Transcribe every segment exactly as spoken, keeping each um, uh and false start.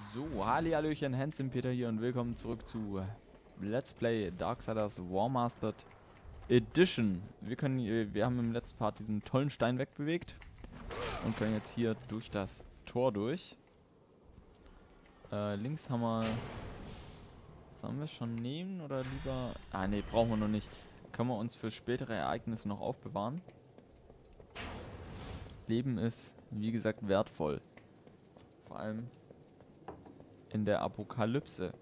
So, Hallihallöchen, Hansen Peter hier und willkommen zurück zu Let's Play Darksiders Warmastered Edition. Wir können, wir haben im letzten Part diesen tollen Stein wegbewegt und können jetzt hier durch das Tor durch. Äh, links haben wir... Sollen wir es schon nehmen oder lieber... Ah ne, brauchen wir noch nicht. Können wir uns für spätere Ereignisse noch aufbewahren. Leben ist, wie gesagt, wertvoll. Vor allem in der Apokalypse.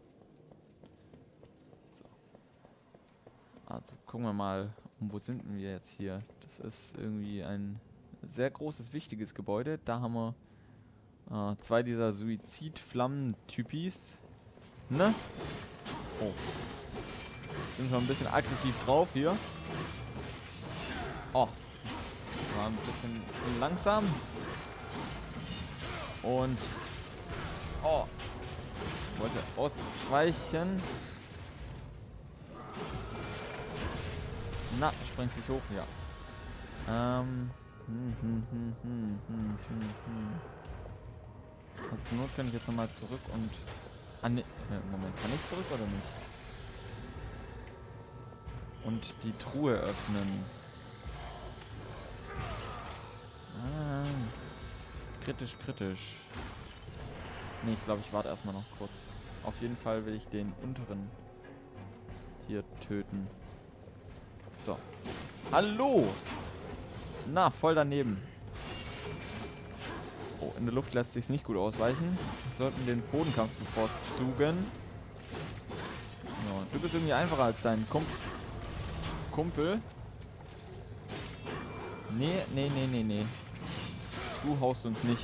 So. Also gucken wir mal, wo sind wir jetzt hier? Das ist irgendwie ein sehr großes, wichtiges Gebäude. Da haben wir äh, zwei dieser Suizidflammen-Typis. Ne? Oh. Sind schon ein bisschen aggressiv drauf hier. Oh. War ein bisschen langsam. Und... Oh. Wollte ausweichen. Na, springt sich hoch, ja. Ähm. Hm, hm, hm, hm, hm, hm, hm. Und zur Not kann ich jetzt nochmal zurück und... Ah, ne. Moment, kann ich zurück oder nicht? Und die Truhe öffnen. Ah. Kritisch, kritisch. Ne, ich glaube, ich warte erstmal noch kurz. Auf jeden Fall will ich den unteren hier töten. So. Hallo! Na, voll daneben. Oh, in der Luft lässt sich nicht gut ausweichen. Wir sollten den Bodenkampf bevorzugen. So, du bist irgendwie einfacher als dein Kump Kumpel. Nee, nee, nee, nee, nee. Du haust uns nicht.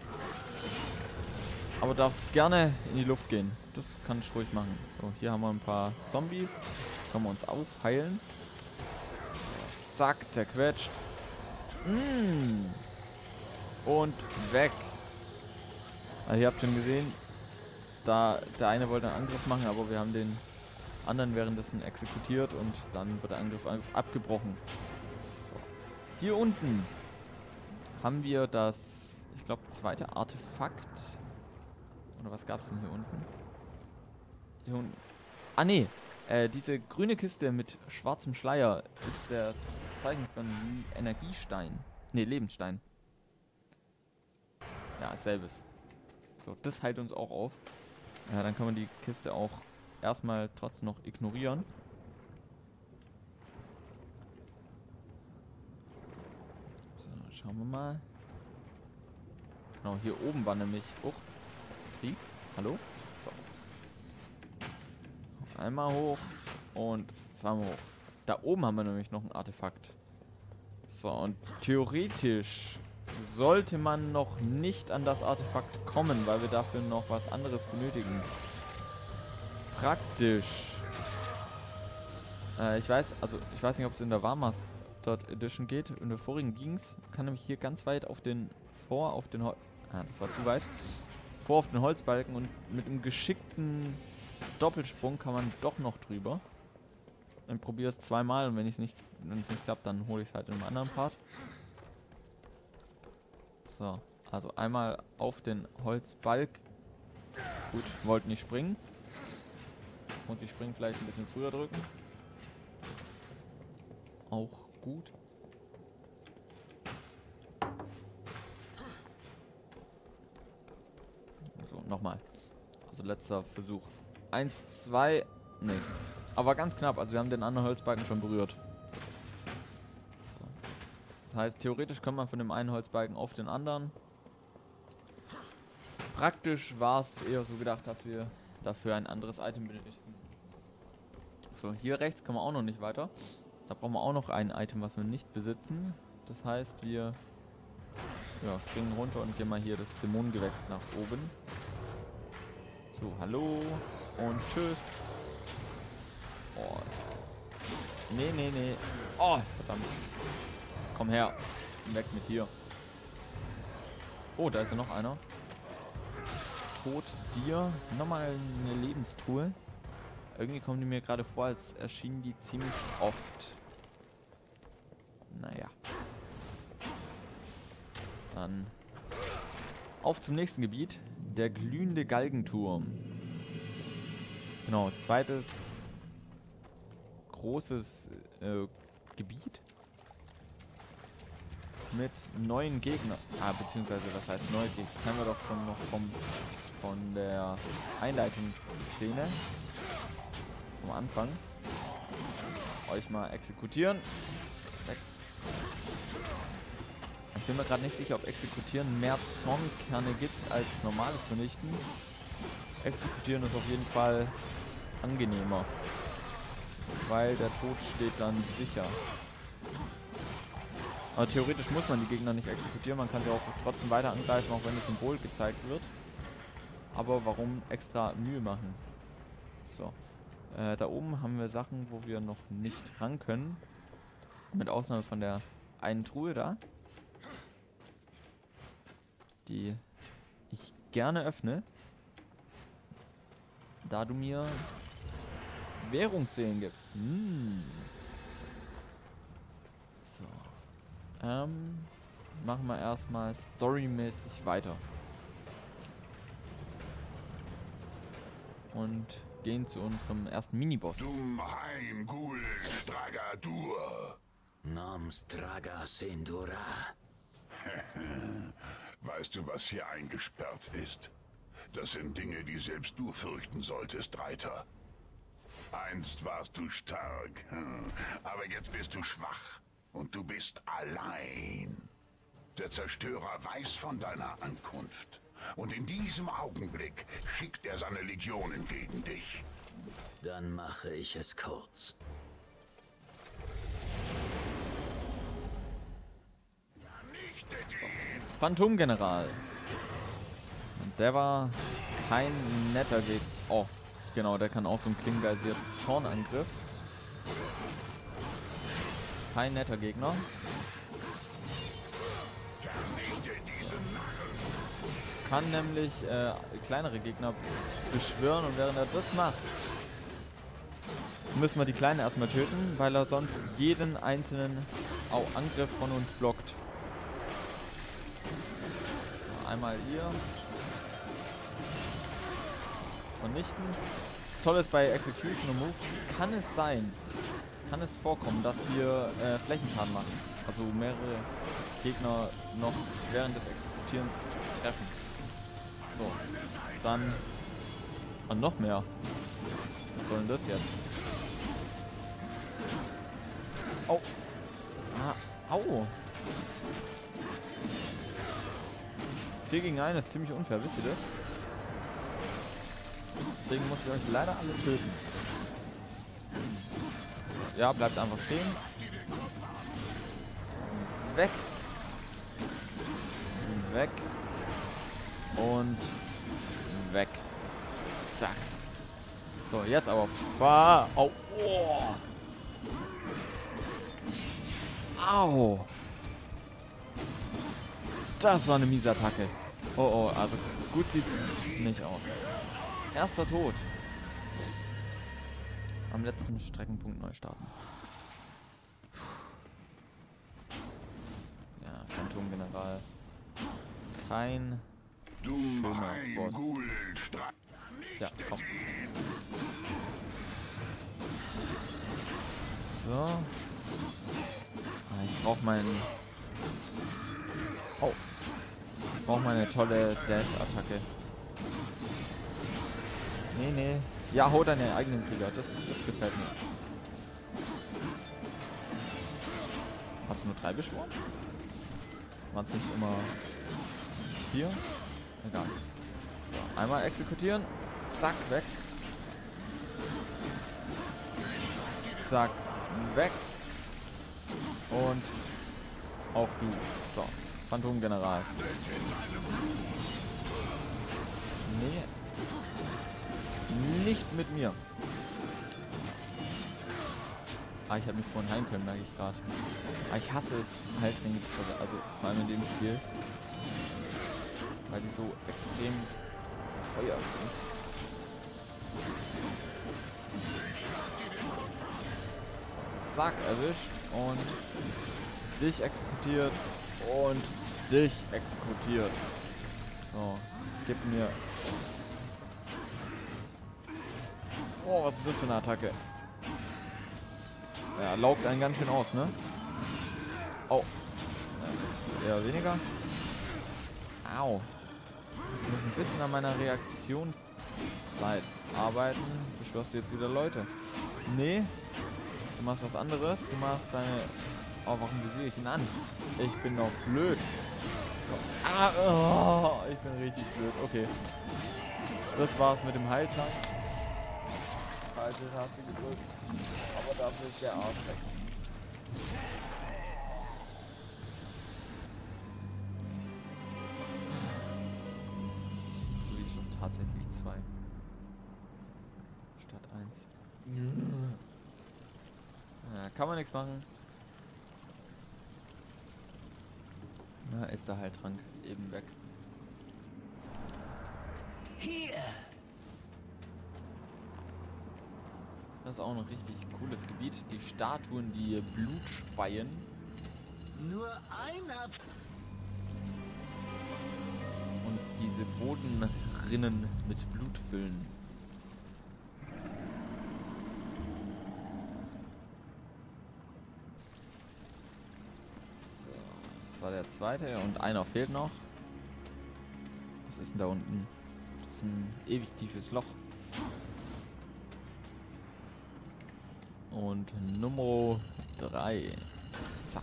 Aber darfst gerne in die Luft gehen. Das kann ich ruhig machen. So, hier haben wir ein paar Zombies. Können wir uns aufheilen. Zack, zerquetscht. Mm. Und weg. Also ihr habt schon gesehen, da der eine wollte einen Angriff machen, aber wir haben den anderen währenddessen exekutiert und dann wird der Angriff abgebrochen. So. Hier unten haben wir das, ich glaube, zweite Artefakt. Oder was gab es denn hier unten? Hier unten. Ah, nee. Äh, diese grüne Kiste mit schwarzem Schleier ist der, das Zeichen von Energiestein. Ne, Lebensstein. Ja, selbes. So, das heilt uns auch auf. Ja, dann können wir die Kiste auch erstmal trotzdem noch ignorieren. So, schauen wir mal. Genau, hier oben war nämlich... Oh, Krieg. Hallo? So. Einmal hoch und zweimal hoch. Da oben haben wir nämlich noch ein Artefakt. So, und theoretisch sollte man noch nicht an das Artefakt kommen, weil wir dafür noch was anderes benötigen. Praktisch. Äh, ich weiß, also ich weiß nicht, ob es in der Warmastered Edition geht. In der vorigen ging's. Man kann nämlich hier ganz weit auf den vor, auf den Hol Ah, das war zu weit. Vor auf den Holzbalken und mit einem geschickten Doppelsprung kann man doch noch drüber. Dann probiere es zweimal und wenn es nicht, wenn es nicht klappt, dann hole ich es halt in einem anderen Part. So, also einmal auf den Holzbalk. Gut, wollte nicht springen. Muss ich springen vielleicht ein bisschen früher drücken. Auch gut. So, nochmal. Also letzter Versuch. Eins, zwei, nee. Aber ganz knapp, also wir haben den anderen Holzbalken schon berührt. So. Das heißt, theoretisch kann man von dem einen Holzbalken auf den anderen. Praktisch war es eher so gedacht, dass wir dafür ein anderes Item benötigen. So, hier rechts kommen wir auch noch nicht weiter. Da brauchen wir auch noch ein Item, was wir nicht besitzen. Das heißt, wir ja, springen runter und gehen mal hier das Dämonengewächs nach oben. So, hallo und tschüss. Oh. Nee, nee, nee. Oh, verdammt. Komm her. Weg mit dir. Oh, da ist ja noch einer. Tod dir. Nochmal eine Lebenstruhe. Irgendwie kommen die mir gerade vor, als erschienen die ziemlich oft. Naja. Dann Auf zum nächsten Gebiet. Der glühende Galgenturm. Genau, zweites großes äh, Gebiet. Mit neuen Gegnern. Ah, beziehungsweise, was heißt neue Gegner? Das kennen wir doch schon noch vom, von der Einleitungsszene. Vom Anfang. Euch mal exekutieren. Weg. Ich bin mir gerade nicht sicher, ob Exekutieren mehr Zornkerne gibt als normales Vernichten. Exekutieren ist auf jeden Fall angenehmer. Weil der Tod steht dann sicher. Aber theoretisch muss man die Gegner nicht exekutieren. Man kann sie auch trotzdem weiter angreifen, auch wenn das Symbol gezeigt wird. Aber warum extra Mühe machen? So. Äh, da oben haben wir Sachen, wo wir noch nicht ran können. Mit Ausnahme von der einen Truhe da. Die ich gerne öffne. Da du mir Währungsseelen gibst. Hm. So. Ähm, machen wir erstmal storymäßig weiter. Und gehen zu unserem ersten Miniboss. Dum Heim Gul Stragadur. Nom Straga Sendura. Weißt du, was hier eingesperrt ist? Das sind Dinge, die selbst du fürchten solltest, Reiter. Einst warst du stark, aber jetzt bist du schwach und du bist allein. Der Zerstörer weiß von deiner Ankunft und in diesem Augenblick schickt er seine Legionen gegen dich. Dann mache ich es kurz. Vernichtet ihn! Phantomgeneral. Und der war kein netter Gegner. Oh, genau, der kann auch so einen klingenbasierten Zornangriff. Kein netter Gegner. Vernichte diesen Narren! Kann nämlich äh, kleinere Gegner beschwören und während er das macht, müssen wir die Kleine erstmal töten, weil er sonst jeden einzelnen oh, Angriff von uns blockt. Einmal hier. Vernichten. Das Tolle ist bei Execution und Moves, kann es sein, kann es vorkommen, dass wir äh, Flächenschaden machen. Also mehrere Gegner noch während des Exekutierens treffen. So, dann und noch mehr. Was soll denn das jetzt? Au! Ah, au! vier gegen eins ist ziemlich unfair, wisst ihr das? Deswegen muss ich euch leider alle töten. Ja, bleibt einfach stehen. Weg. Weg. Und weg. Zack. So, jetzt aber. Ah, au. Oh. Au. Das war eine miese Attacke. Oh, oh, also gut sieht nicht aus. Erster Tod. Am letzten Streckenpunkt neu starten. Ja, Phantomgeneral. Kein schöner Boss. Ja, komm. So. Ah, ich brauche meinen... Oh. Ich brauche meine tolle Dash-Attacke. Nee, nee. Ja, hau deine eigenen Krieger. Das, das gefällt mir. Hast du nur drei beschworen? Waren es nicht immer vier? Egal. So, einmal exekutieren. Zack, weg. Zack, weg. Und auch du. So, Phantomgeneral. Nee. Nicht mit mir. Ah, ich habe mich vorhin heilen können, merke ich gerade. Ah, ich hasse es halt, wenn ich, also vor allem in dem Spiel. Weil die so extrem teuer sind. So, zack, erwischt. Und dich exekutiert. Und dich exekutiert. So, gib mir... Oh, was ist das für eine Attacke? Ja, laugt einen ganz schön aus, ne? Oh. Ja, eher weniger. Au. Ich muss ein bisschen an meiner Reaktionszeit arbeiten. Beschwörst du jetzt wieder Leute? Nee. Du machst was anderes. Du machst deine... Oh, warum visiere ich ihn an? Ich bin doch blöd. So. Ah, oh, ich bin richtig blöd. Okay. Das war's mit dem Heiltrank. Falsche Taste gedrückt. Aber dafür ist der Arsch weg. So, ich schon tatsächlich zwei. Statt eins. Ja, kann man nichts machen. Na, ist der Heiltrank eben weg. Hier! Das ist auch ein richtig cooles Gebiet. Die Statuen, die Blut speien. Nur ein Ab... Und diese Bodenrinnen mit Blut füllen. So, das war der zweite und einer fehlt noch. Was ist denn da unten? Das ist ein ewig tiefes Loch. Und Nummer drei. Zack.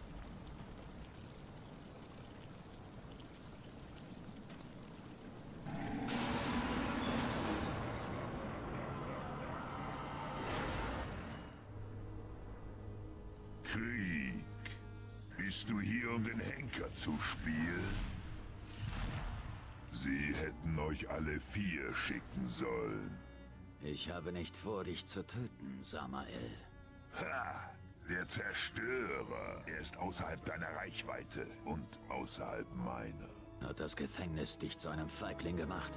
Krieg. Bist du hier, um den Henker zu spielen? Sie hätten euch alle vier schicken sollen. Ich habe nicht vor, dich zu töten, Samael. Ha! Der Zerstörer. Er ist außerhalb deiner Reichweite und außerhalb meiner. Hat das Gefängnis dich zu einem Feigling gemacht?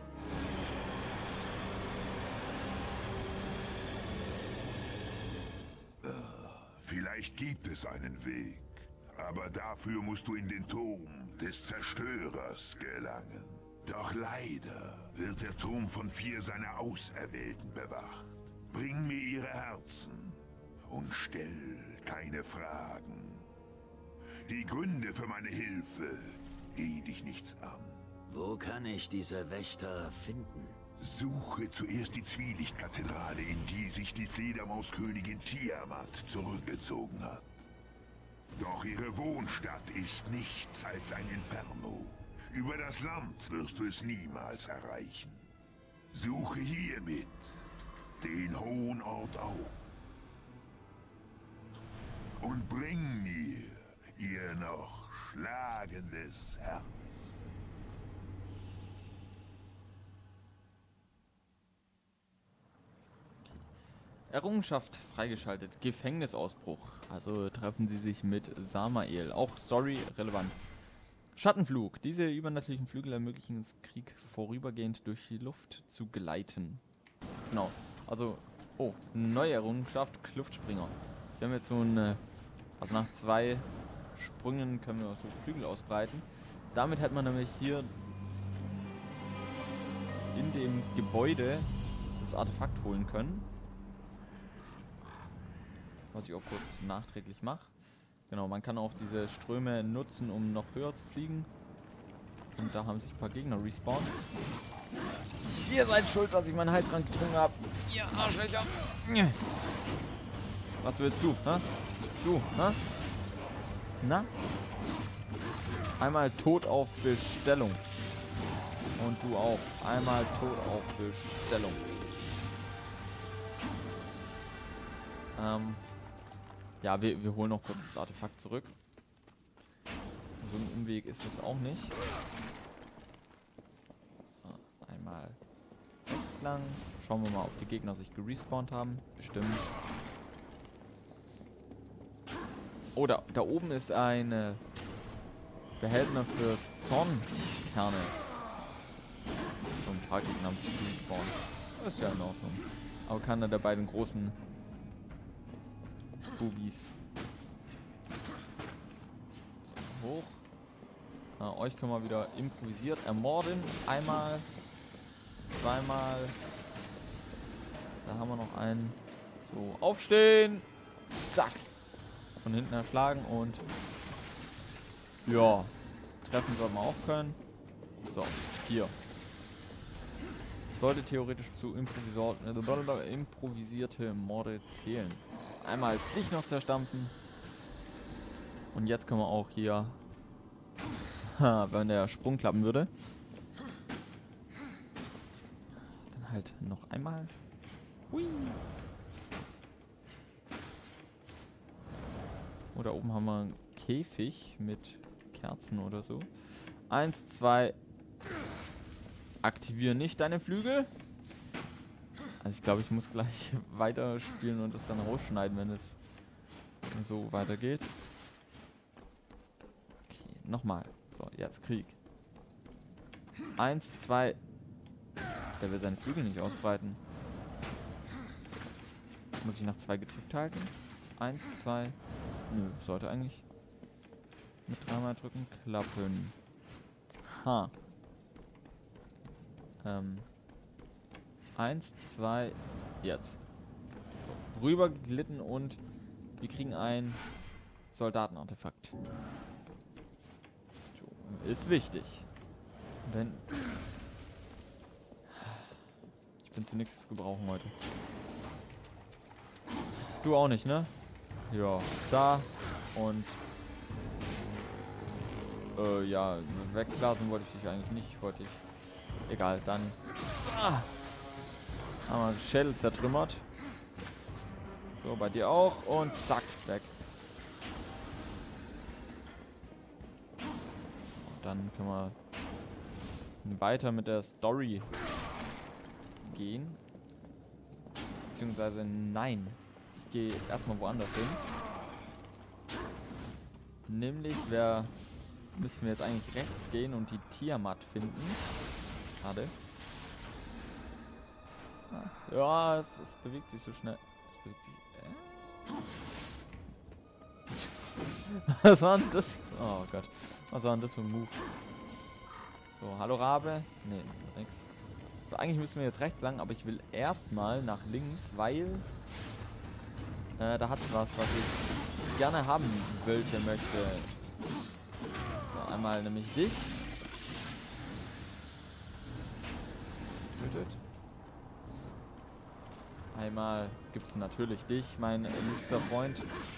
Vielleicht gibt es einen Weg. Aber dafür musst du in den Turm des Zerstörers gelangen. Doch leider wird der Turm von vier seiner Auserwählten bewacht. Bring mir ihre Herzen und stell keine Fragen. Die Gründe für meine Hilfe gehen dich nichts an. Wo kann ich diese Wächter finden? Suche zuerst die Zwielichtkathedrale, in die sich die Fledermauskönigin Tiamat zurückgezogen hat. Doch ihre Wohnstadt ist nichts als ein Inferno. Über das Land wirst du es niemals erreichen. Suche hiermit den hohen Ort auf. Und bring mir ihr noch schlagendes Herz. Errungenschaft freigeschaltet. Gefängnisausbruch. Also treffen sie sich mit Samael. Auch Story relevant. Schattenflug. Diese übernatürlichen Flügel ermöglichen es, Krieg vorübergehend durch die Luft zu gleiten. Genau. Also, oh, neue Errungenschaft, Kluftspringer. Wir haben jetzt so eine, also nach zwei Sprüngen können wir so Flügel ausbreiten. Damit hätte man nämlich hier in dem Gebäude das Artefakt holen können. Was ich auch kurz nachträglich mache. Genau, man kann auch diese Ströme nutzen, um noch höher zu fliegen. Und da haben sich ein paar Gegner respawned. Ihr seid schuld, dass ich meinen Heiltrank getrunken habe. Ihr Arschlöcher. Was willst du, hä? Du, hä? Na? Einmal tot auf Bestellung. Und du auch. Einmal tot auf Bestellung. Ähm... Ja, wir, wir holen noch kurz das Artefakt zurück. So ein Umweg ist es auch nicht. So, einmal rechts lang. Schauen wir mal, ob die Gegner sich gerespawnt haben. Bestimmt. Oh, da, da oben ist ein äh, Behälter für Zornkerne. So ein paar Gegner haben sich gerespawnt. Das ist ja in Ordnung. Aber keiner der beiden großen Bubis. So, hoch. Äh, euch können wir wieder improvisiert ermorden. Einmal, zweimal. Da haben wir noch einen. So, aufstehen. Zack. Von hinten erschlagen und ja, treffen sollten wir auch können. So, hier. Sollte theoretisch zu äh, improvisierte Morde zählen. Einmal dich noch zerstampfen. Und jetzt können wir auch hier, wenn der Sprung klappen würde, dann halt noch einmal. Hui. Oh, da oben haben wir einen Käfig mit Kerzen oder so. Eins, zwei. Aktiviere nicht deine Flügel. Also ich glaube, ich muss gleich weiterspielen und das dann rausschneiden, wenn es so weitergeht. Okay, nochmal. So, jetzt Krieg. Eins, zwei. Der will seine Flügel nicht ausbreiten. Muss ich nach zwei gedrückt halten? Eins, zwei. Nö, sollte eigentlich mit dreimal drücken klappen. Ha. Ähm. Eins, zwei, jetzt. So, rüber geglitten und wir kriegen ein Soldatenartefakt. So, ist wichtig. Denn ich bin zu nichts zu gebrauchen heute. Du auch nicht, ne? Ja, da und äh, ja, wegblasen wollte ich dich eigentlich nicht, wollte ich. Egal, dann ah, haben wir Schädel zertrümmert. So, bei dir auch und zack, weg. Und dann können wir weiter mit der Story gehen. Beziehungsweise nein. Ich gehe erstmal woanders hin. Nämlich, wer müssten wir jetzt eigentlich rechts gehen und die Tiamat finden. Schade. Ah, ja, es, es bewegt sich so schnell. Es bewegt sich. Äh? Was war denn das? Oh Gott. Was war denn das für ein Move? So, hallo Rabe. Nee, nix. So, eigentlich müssen wir jetzt rechts lang, aber ich will erstmal nach links, weil äh, da hat es was, was ich gerne haben wollte, möchte. So, einmal nämlich dich. Tötet. Einmal gibt es natürlich dich, mein liebster Freund.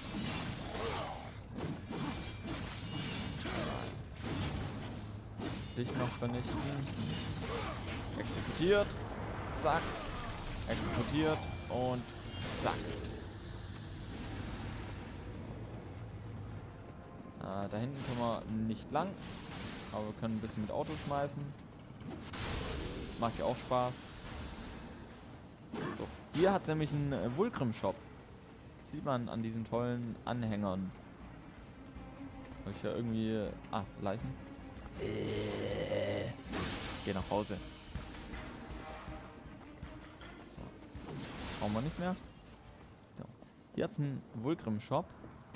Dich noch vernichten. Exekutiert. Zack. Exekutiert. Und zack. Ah, da hinten können wir nicht lang. Aber wir können ein bisschen mit Auto schmeißen. Macht ja auch Spaß. So. Hier hat es nämlich einen äh, Vulcrum-Shop. Sieht man an diesen tollen Anhängern. Habe ich ja irgendwie... Äh, ah, Leichen. Äh, geh nach Hause. So. Brauchen wir nicht mehr. So. Hier hat es einen Vulcrum-Shop.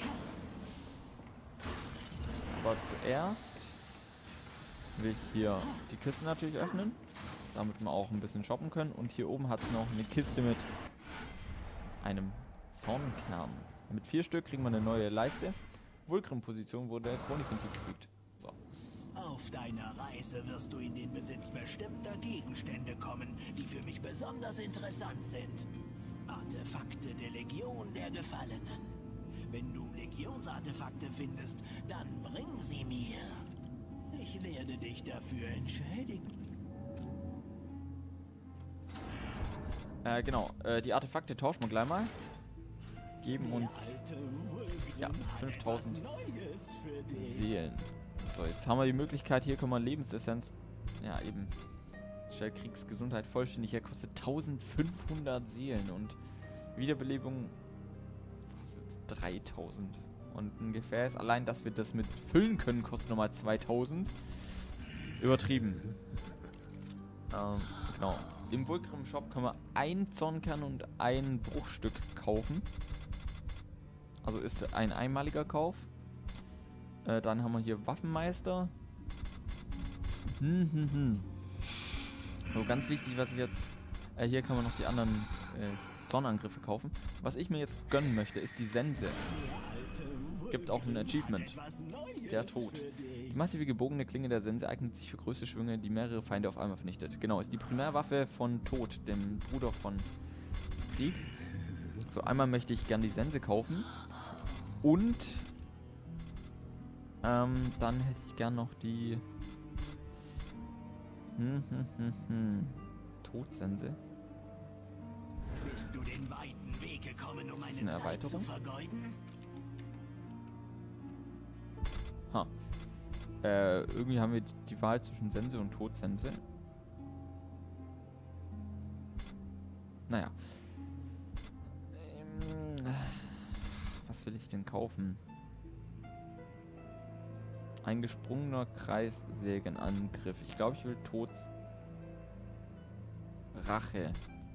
Aber zuerst will ich hier die Kisten natürlich öffnen, damit wir auch ein bisschen shoppen können. Und hier oben hat es noch eine Kiste mit einem Zornkern. Mit vier Stück kriegen wir eine neue Leiste. Vulcrum-Position wurde der Chronik hinzugefügt. So. Auf deiner Reise wirst du in den Besitz bestimmter Gegenstände kommen, die für mich besonders interessant sind. Artefakte der Legion der Gefallenen. Wenn du Legionsartefakte findest, dann bring sie mir. Ich werde dich dafür entschädigen. Äh, genau. Äh, die Artefakte tauschen wir gleich mal. Geben uns ja, fünftausend Seelen. So, jetzt haben wir die Möglichkeit, hier können wir Lebensessenz. Ja, eben. Stell Kriegsgesundheit vollständig her, kostet eintausendfünfhundert Seelen und Wiederbelebung kostet dreitausend. Und ein Gefäß, allein dass wir das mit füllen können, kostet nochmal zweitausend. Übertrieben. Ähm, genau. Im Vulcrum Shop können wir ein Zornkern und ein Bruchstück kaufen. Also ist ein einmaliger Kauf. Äh, dann haben wir hier Waffenmeister. Hm, hm, hm. So, ganz wichtig, was ich jetzt... Äh, hier kann man noch die anderen äh, Sonnenangriffe kaufen. Was ich mir jetzt gönnen möchte, ist die Sense. Gibt auch ein Achievement. Der Tod. Die massive gebogene Klinge der Sense eignet sich für größte Schwünge, die mehrere Feinde auf einmal vernichtet. Genau, ist die Primärwaffe von Tod, dem Bruder von Krieg. So, einmal möchte ich gern die Sense kaufen. Und ähm, dann hätte ich gern noch die hm, hm, hm, hm. Todsense. Bist du den weiten Weg gekommen, um meine eine Zeit Erweiterung? zu vergeuden? Ha. Äh, irgendwie haben wir die Wahl zwischen Sense und Todsense. Naja. Ähm, was will ich denn kaufen? Ein gesprungener Kreissägenangriff. Ich glaube, ich will Tods Rache.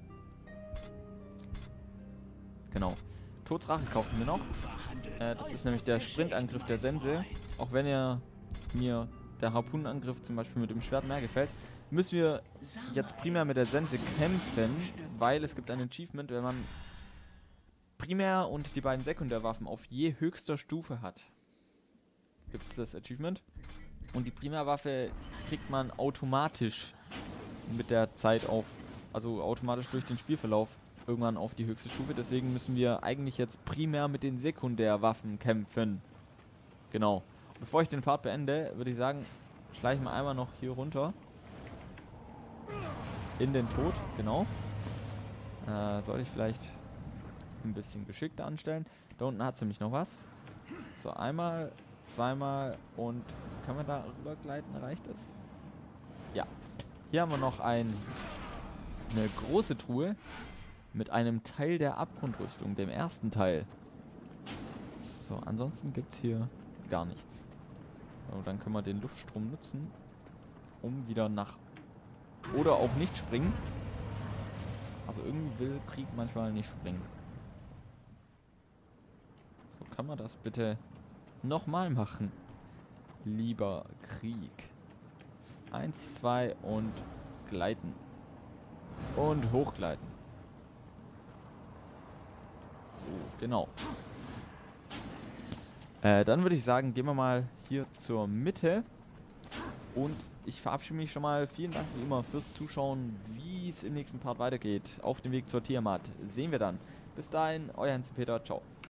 Genau. Tods Rache kaufen wir noch. Äh, das ist nämlich der Sprintangriff der Sense. Auch wenn er mir der Harpunenangriff zum Beispiel mit dem Schwert mehr gefällt, müssen wir jetzt primär mit der Sense kämpfen, weil es gibt ein Achievement, wenn man Primär- und die beiden Sekundärwaffen auf je höchster Stufe hat. Gibt es das Achievement. Und die Primärwaffe kriegt man automatisch mit der Zeit auf, also automatisch durch den Spielverlauf irgendwann auf die höchste Stufe. Deswegen müssen wir eigentlich jetzt primär mit den Sekundärwaffen kämpfen. Genau. Bevor ich den Part beende, würde ich sagen, schleichen wir einmal noch hier runter. In den Tod, genau. Äh, soll ich vielleicht ein bisschen geschickter anstellen. Da unten hat es nämlich noch was. So, einmal, zweimal und kann man da rübergleiten? Reicht das? Ja. Hier haben wir noch ein, eine große Truhe mit einem Teil der Abgrundrüstung, dem ersten Teil. So, ansonsten gibt es hier gar nichts. So, dann können wir den Luftstrom nutzen, um wieder nach oder auch nicht springen. Also irgendwie will Krieg manchmal nicht springen. So, kann man das bitte nochmal machen? Lieber Krieg. Eins, zwei und gleiten. Und hochgleiten. So, genau. Äh, dann würde ich sagen, gehen wir mal hier zur Mitte. Und ich verabschiede mich schon mal. Vielen Dank wie immer fürs Zuschauen. Wie es im nächsten Part weitergeht. Auf dem Weg zur Tiamat sehen wir dann. Bis dahin, euer Hans Peter. Ciao.